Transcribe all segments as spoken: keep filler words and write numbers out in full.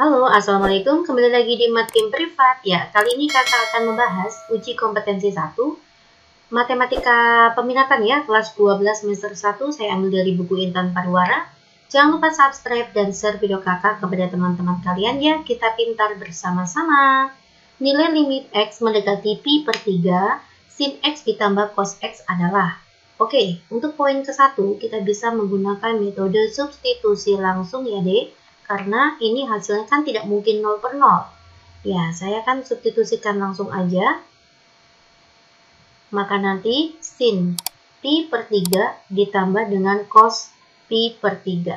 Halo, Assalamualaikum. Kembali lagi di Matim Privat. Ya, kali ini kakak akan membahas uji kompetensi satu Matematika Peminatan ya, kelas dua belas semester satu. Saya ambil dari buku Intan Pariwara. Jangan lupa subscribe dan share video kakak kepada teman-teman kalian ya. Kita pintar bersama-sama. Nilai limit X mendekati pi per tiga, sin X ditambah cos X adalah. Oke, untuk poin ke satu kita bisa menggunakan metode substitusi langsung ya dek. Karena ini hasilnya kan tidak mungkin nol per nol. Ya, saya akan substitusikan langsung aja. Maka nanti sin pi per tiga ditambah dengan cos pi per tiga.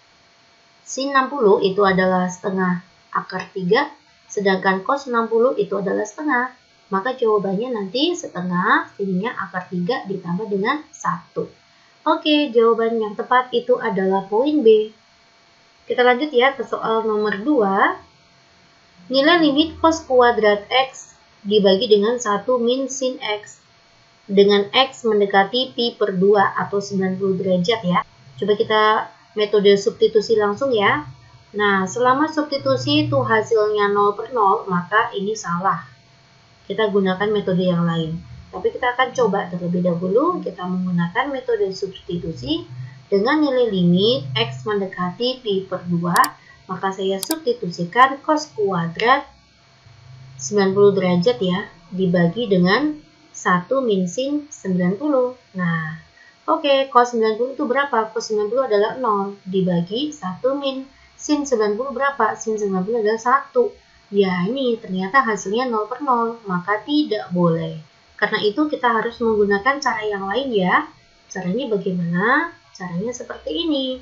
Sin enam puluh itu adalah setengah akar tiga, sedangkan cos enam puluh itu adalah setengah. Maka jawabannya nanti setengah sinnya akar tiga ditambah dengan satu. Oke, jawaban yang tepat itu adalah poin B. Kita lanjut ya ke soal nomor dua. Nilai limit cos kuadrat X dibagi dengan satu min sin X. Dengan X mendekati pi per dua atau sembilan puluh derajat ya. Coba kita metode substitusi langsung ya. Nah, selama substitusi itu hasilnya nol per nol, maka ini salah. Kita gunakan metode yang lain. Tapi kita akan coba terlebih dahulu kita menggunakan metode substitusi. Dengan nilai limit X mendekati pi per dua, maka saya substitusikan cos kuadrat sembilan puluh derajat ya, dibagi dengan satu min sin sembilan puluh. Nah, oke, okay, cos sembilan puluh itu berapa? Cos sembilan puluh adalah nol, dibagi satu min sin sembilan puluh berapa? Sin sembilan puluh adalah satu. Ya, ini ternyata hasilnya nol per nol, maka tidak boleh. Karena itu kita harus menggunakan cara yang lain ya. Caranya bagaimana? Caranya seperti ini.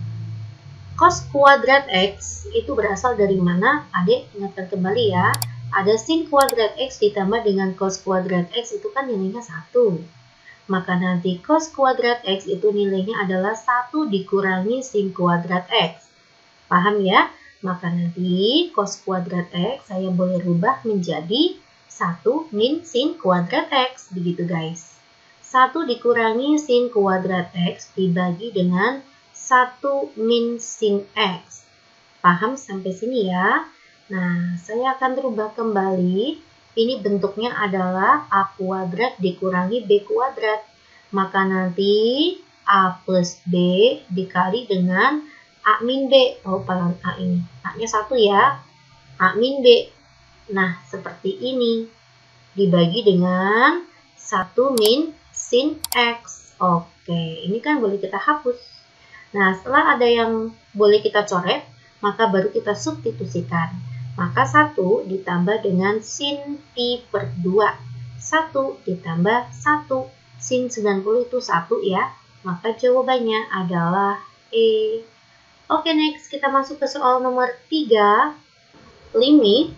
Cos kuadrat X itu berasal dari mana? Adik ingatkan kembali ya. Ada sin kuadrat X ditambah dengan cos kuadrat X itu kan nilainya satu. Maka nanti cos kuadrat X itu nilainya adalah satu dikurangi sin kuadrat X. Paham ya? Maka nanti cos kuadrat X saya boleh rubah menjadi satu min sin kuadrat X. Begitu guys. satu dikurangi sin kuadrat X dibagi dengan satu min sin X. Paham sampai sini ya? Nah, saya akan rubah kembali. Ini bentuknya adalah A kuadrat dikurangi B kuadrat. Maka nanti A plus B dikali dengan A min B. Oh, palang A ini. A-nya satu ya. A min B. Nah, seperti ini. Dibagi dengan satu min sin X. Oke, ini kan boleh kita hapus. Nah, setelah ada yang boleh kita coret, maka baru kita substitusikan. Maka satu ditambah dengan sin pi per dua. satu ditambah satu. Sin sembilan puluh itu satu ya. Maka jawabannya adalah E. Oke, next kita masuk ke soal nomor tiga. Limit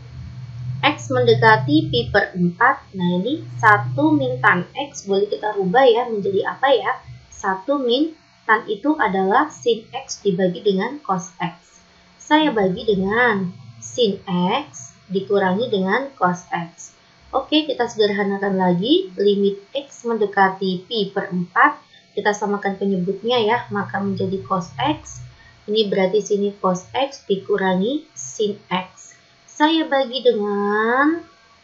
X mendekati pi per empat, nah ini satu min tan X boleh kita rubah ya menjadi apa ya? satu min tan itu adalah sin X dibagi dengan cos X. Saya bagi dengan sin X dikurangi dengan cos X. Oke, kita sederhanakan lagi. Limit X mendekati pi per empat, kita samakan penyebutnya ya, maka menjadi cos X. Ini berarti sini cos X dikurangi sin X. Saya bagi dengan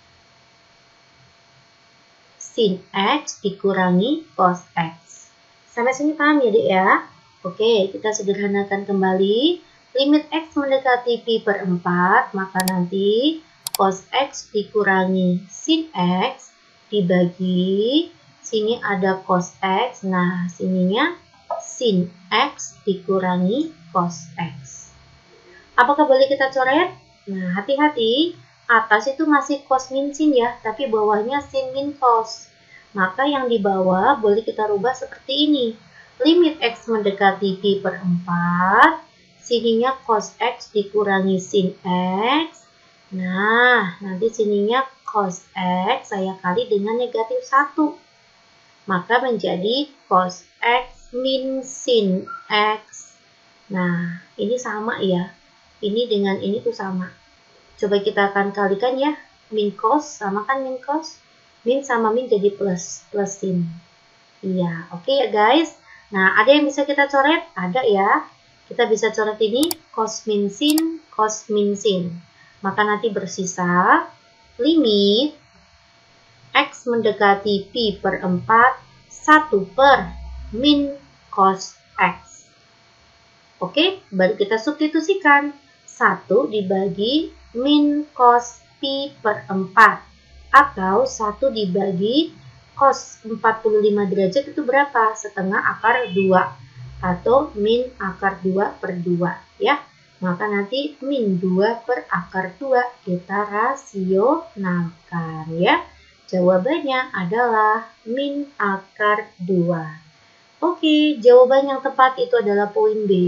sin X dikurangi cos X. Sampai sini paham ya dek ya? Oke, kita sederhanakan kembali. Limit X mendekati pi per empat, maka nanti cos X dikurangi sin X dibagi, sini ada cos X, nah sininya sin X dikurangi cos X. Apakah boleh kita coret? Nah, hati-hati, atas itu masih cos min sin ya, tapi bawahnya sin min cos. Maka yang di bawah boleh kita rubah seperti ini. Limit X mendekati pi per empat, sininya cos X dikurangi sin X. Nah, nanti sininya cos X saya kali dengan negatif satu. Maka menjadi cos X min sin X. Nah, ini sama ya. Ini dengan ini tuh sama. Coba kita akan kalikan ya. Min cos sama kan min cos. Min sama min jadi plus. Plus sin. Iya, oke ya guys. Nah, ada yang bisa kita coret? Ada ya. Kita bisa coret ini cos min sin, cos min sin. Maka nanti bersisa limit X mendekati pi per empat, satu per min cos X. Oke, baru kita substitusikan. satu dibagi min cos pi per empat. Atau satu dibagi cos empat puluh lima derajat itu berapa? Setengah akar dua. Atau min akar dua per dua. Ya, maka nanti min dua per akar dua. Kita rasionalkan ya. Jawabannya adalah min akar dua. Oke, jawaban yang tepat itu adalah poin B.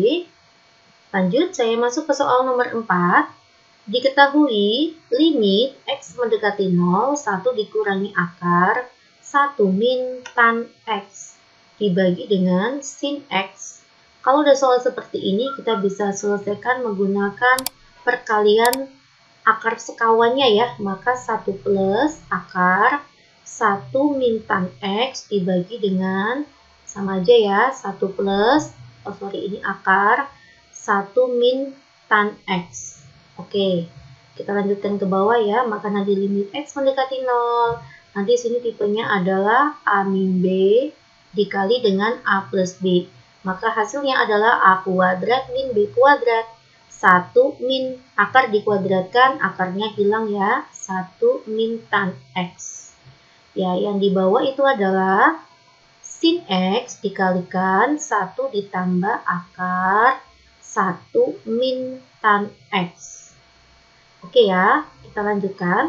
Lanjut, saya masuk ke soal nomor empat. Diketahui limit X mendekati nol, satu dikurangi akar, satu min tan X dibagi dengan sin X. Kalau udah soal seperti ini, kita bisa selesaikan menggunakan perkalian akar sekawannya ya. Maka satu plus akar satu min tan X dibagi dengan, sama aja ya, satu plus, oh sorry ini akar, satu min tan X. Oke, kita lanjutkan ke bawah ya. Maka nanti limit X mendekati nol. Nanti sini tipenya adalah A min B dikali dengan A plus B. Maka hasilnya adalah A kuadrat min B kuadrat. satu min akar dikuadratkan, akarnya hilang ya. satu min tan X. Ya, yang di bawah itu adalah sin X dikalikan satu ditambah akar satu min tan X. Oke ya, kita lanjutkan.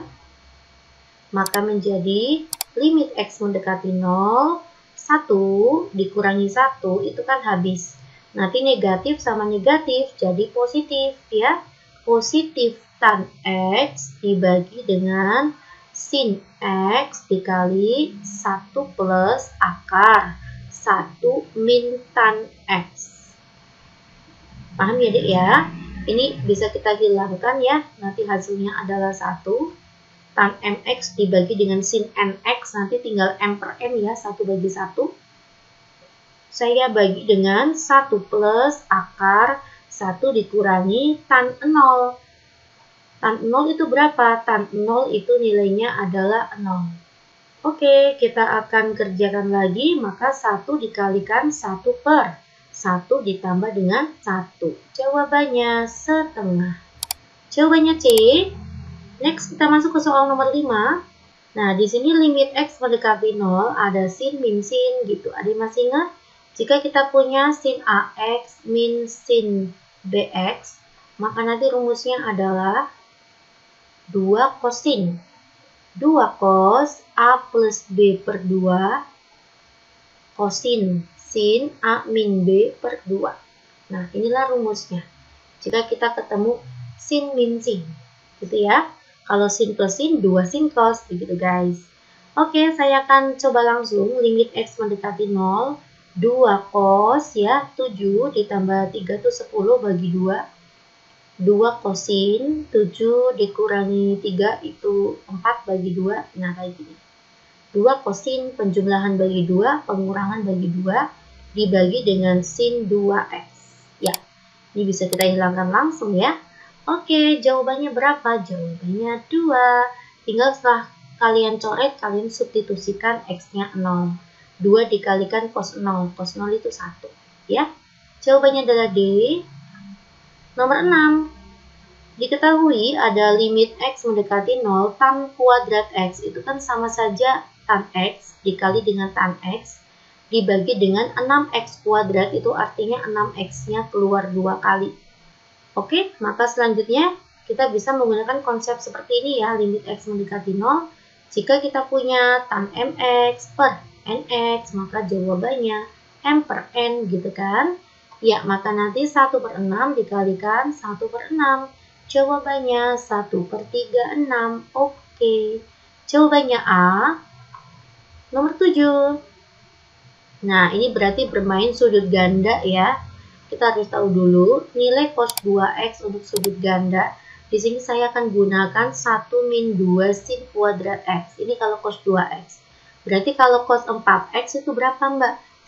Maka menjadi limit X mendekati nol, satu dikurangi satu itu kan habis. Nanti negatif sama negatif jadi positif ya. Positif tan X dibagi dengan sin X dikali satu plus akar satu min tan X. Paham ya dek ya? Ini bisa kita hilangkan ya. Nanti hasilnya adalah satu. Tan mx dibagi dengan sin nx. Nanti tinggal m per n ya. satu bagi satu. Saya bagi dengan satu plus akar satu dikurangi tan nol. Tan nol itu berapa? Tan nol itu nilainya adalah nol. Oke, kita akan kerjakan lagi. Maka satu dikalikan satu per satu ditambah dengan satu. Jawabannya setengah. Jawabannya C. Next kita masuk ke soal nomor lima. Nah, di sini limit X mendekati nol ada sin min sin gitu. Ada yang masih ingat? Jika kita punya sin A X min sin B X, maka nanti rumusnya adalah dua kosin. dua cos A plus B per dua kosin sin A min B per dua. Nah, inilah rumusnya. Jika kita ketemu sin min sin, gitu ya. Kalau sin plus sin, dua sin cos, begitu guys. Oke, saya akan coba langsung limit X mendekati nol. dua cos ya, tujuh ditambah tiga itu sepuluh bagi dua. dua kosin, tujuh dikurangi tiga itu empat bagi dua. Nah, kayak gini. dua kosin penjumlahan bagi dua, pengurangan bagi dua, dibagi dengan sin dua X. Ya, ini bisa kita hilangkan langsung ya. Oke, jawabannya berapa? Jawabannya dua. Tinggal setelah kalian coret, kalian substitusikan X-nya nol. dua dikalikan cos nol. Cos nol itu satu. Ya, jawabannya adalah D. Nomor enam. Diketahui ada limit X mendekati nol tan kuadrat X. Itu kan sama saja tan X dikali dengan tan X dibagi dengan enam X kuadrat. Itu artinya enam X-nya keluar dua kali. Oke, maka selanjutnya kita bisa menggunakan konsep seperti ini ya, limit X mendekati nol. Jika kita punya tan mx per nx, maka jawabannya m per n gitu kan. Ya, maka nanti satu per enam dikalikan satu per enam. Jawabannya satu per tiga puluh enam. Oke, jawabannya A. Nomor tujuh. Nah, ini berarti bermain sudut ganda ya. Kita harus tahu dulu nilai cos dua X untuk sudut ganda. Di sini saya akan gunakan satu min dua sin kuadrat X. Ini kalau cos dua X. Berarti kalau cos empat X itu berapa, Mbak?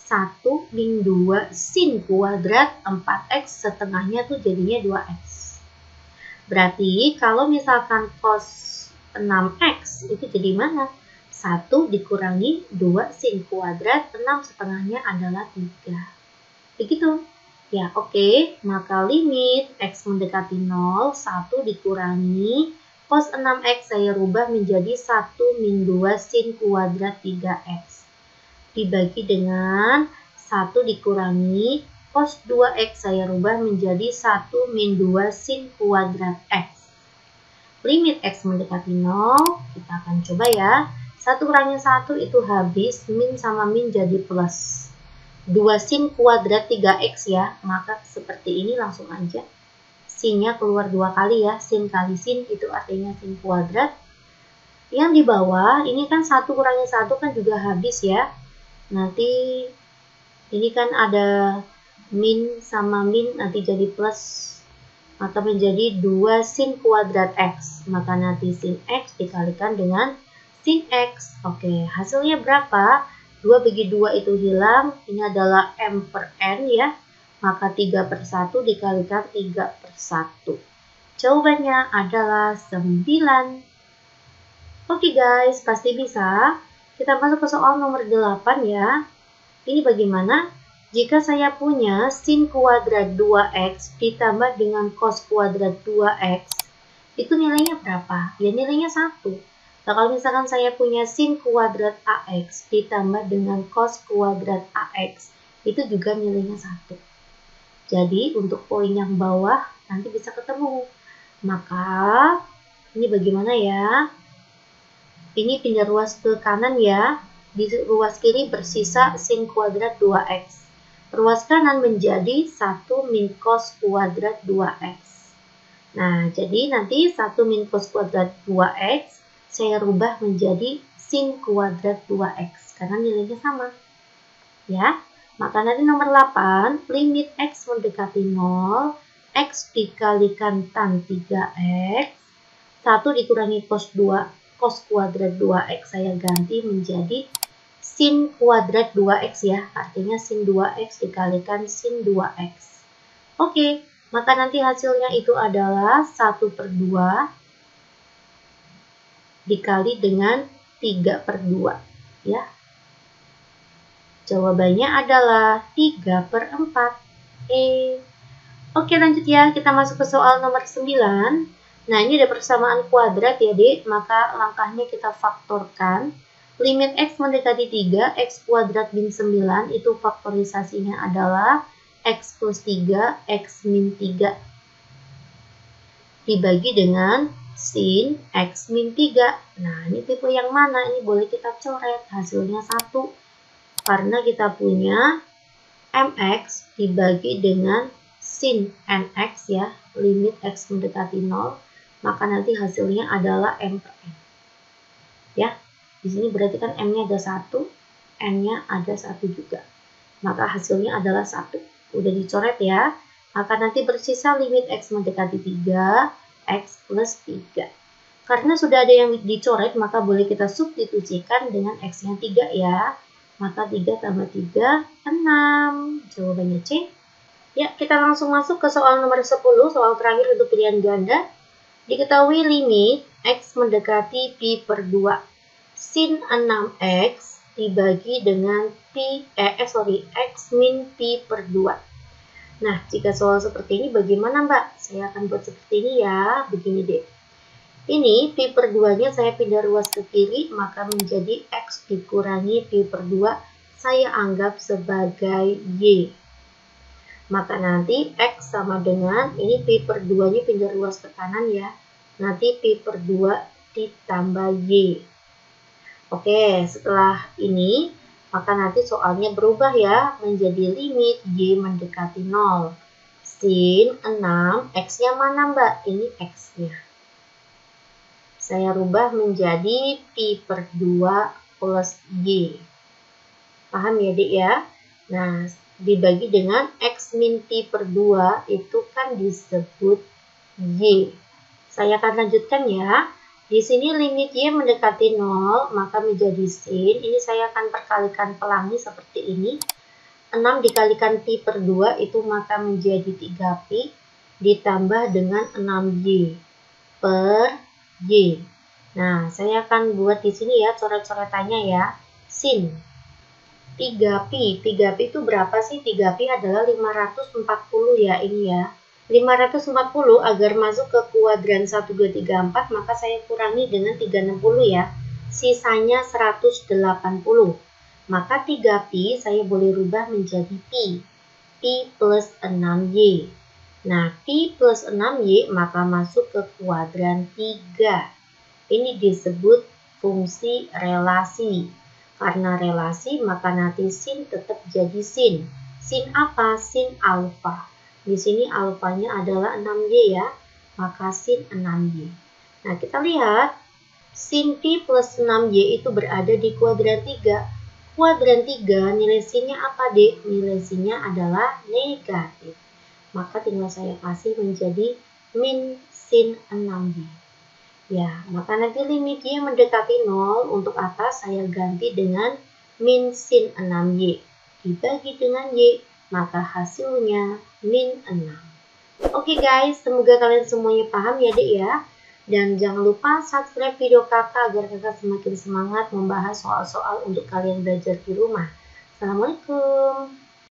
satu min dua sin kuadrat empat x setengahnya tuh jadinya dua x. Berarti kalau misalkan cos enam x itu jadi mana? satu dikurangi dua sin kuadrat enam setengahnya adalah tiga. Begitu. Ya, oke. Okay. Maka limit x mendekati nol, satu dikurangi cos enam x saya rubah menjadi satu min dua sin kuadrat tiga x. Dibagi dengan satu dikurangi cos dua x saya rubah menjadi satu min dua sin kuadrat x. Limit x mendekati nol, kita akan coba ya. satu kurangi satu itu habis, min sama min jadi plus. dua sin kuadrat tiga x ya, maka seperti ini langsung aja. Sinnya keluar dua kali ya, sin kali sin itu artinya sin kuadrat. Yang di bawah, ini kan satu kurangi satu kan juga habis ya. Nanti ini kan ada min sama min nanti jadi plus, maka menjadi dua sin kuadrat x, maka nanti sin x dikalikan dengan sin x. Oke, hasilnya berapa? dua bagi dua itu hilang, ini adalah m per n ya, maka tiga per satu dikalikan tiga per satu. Jawabannya adalah sembilan. Oke guys, pasti bisa. Kita masuk ke soal nomor delapan ya. Ini bagaimana? Jika saya punya sin kuadrat dua x ditambah dengan cos kuadrat dua x, itu nilainya berapa? Ya nilainya satu. Nah kalau misalkan saya punya sin kuadrat ax ditambah dengan cos kuadrat ax, itu juga nilainya satu. Jadi untuk poin yang bawah nanti bisa ketemu. Maka ini bagaimana ya? Ini pindah ruas ke kanan ya. Di ruas kiri bersisa sin kuadrat dua x. Ruas kanan menjadi satu min cos kuadrat dua x. Nah, jadi nanti satu min cos kuadrat dua x saya rubah menjadi sin kuadrat dua x. Karena nilainya sama. Ya, maka nanti nomor delapan, limit x mendekati nol, x dikalikan tan tiga x, satu dikurangi cos dua cos kuadrat dua x saya ganti menjadi sin kuadrat dua x ya, artinya sin dua x dikalikan sin dua x. Oke, maka nanti hasilnya itu adalah satu per dua dikali dengan tiga per dua ya. Jawabannya adalah tiga per empat. E. Oke lanjut ya, kita masuk ke soal nomor sembilan. Nah, ini ada persamaan kuadrat ya, Dek. Maka langkahnya kita faktorkan. Limit x mendekati tiga, x kuadrat min sembilan, itu faktorisasinya adalah x plus tiga, x min tiga. Dibagi dengan sin x min tiga. Nah, ini tipe yang mana? Ini boleh kita coret. Hasilnya satu. Karena kita punya mx dibagi dengan sin nx ya. Limit x mendekati nol. Maka nanti hasilnya adalah m per n. Ya, di sini berarti kan m-nya ada satu, n-nya ada satu juga. Maka hasilnya adalah satu. Udah dicoret ya. Maka nanti bersisa limit x mendekati tiga, x plus tiga. Karena sudah ada yang dicoret, maka boleh kita substitusikan dengan x-nya tiga ya. Maka tiga tambah tiga, enam. Jawabannya C. Ya, kita langsung masuk ke soal nomor sepuluh, soal terakhir untuk pilihan ganda. Diketahui limit x mendekati pi per dua. Sin enam x dibagi dengan pi, eh, eh sorry, x min pi per dua. Nah, jika soal seperti ini bagaimana Mbak? Saya akan buat seperti ini ya. Begini deh. Ini pi per dua-nya saya pindah ruas ke kiri, maka menjadi x dikurangi pi per dua. Saya anggap sebagai y. Maka nanti x sama dengan, ini pi per dua-nya pindah ruas ke kanan ya. Nanti pi per dua ditambah y. Oke, setelah ini, maka nanti soalnya berubah ya. Menjadi limit y mendekati nol. Sin enam, x-nya mana Mbak? Ini x-nya. Saya rubah menjadi pi per dua plus y. Paham ya Dek ya? Nah, dibagi dengan x min pi per dua itu kan disebut y. Saya akan lanjutkan ya. Di sini limit y mendekati nol, maka menjadi sin. Ini saya akan perkalikan pelangi seperti ini. enam dikalikan pi per dua itu maka menjadi tiga pi ditambah dengan enam y per y. Nah, saya akan buat di sini ya coret-coretannya ya. Sin tiga pi. tiga pi itu berapa sih? tiga pi adalah lima ratus empat puluh ya ini ya. lima ratus empat puluh agar masuk ke kuadran satu, dua, tiga, empat maka saya kurangi dengan tiga ratus enam puluh ya. Sisanya seratus delapan puluh. Maka tiga pi saya boleh rubah menjadi pi. Pi plus enam y. Nah, pi plus enam y maka masuk ke kuadran tiga. Ini disebut fungsi relasi. Karena relasi maka nanti sin tetap jadi sin. Sin apa? Sin alfa. Di sini alfanya adalah enam y ya. Maka sin enam y. Nah, kita lihat sin pi plus enam y itu berada di kuadran tiga. Kuadran tiga nilai sinnya apa, Dek? Nilai sinnya adalah negatif. Maka tinggal saya kasih menjadi min sin enam y. Ya, maka nanti limit y mendekati nol. Untuk atas saya ganti dengan min sin enam y. Dibagi dengan y, maka hasilnya min enam. Oke guys, semoga kalian semuanya paham ya Dek ya. Dan jangan lupa subscribe video kakak agar kakak semakin semangat membahas soal-soal untuk kalian belajar di rumah. Assalamualaikum.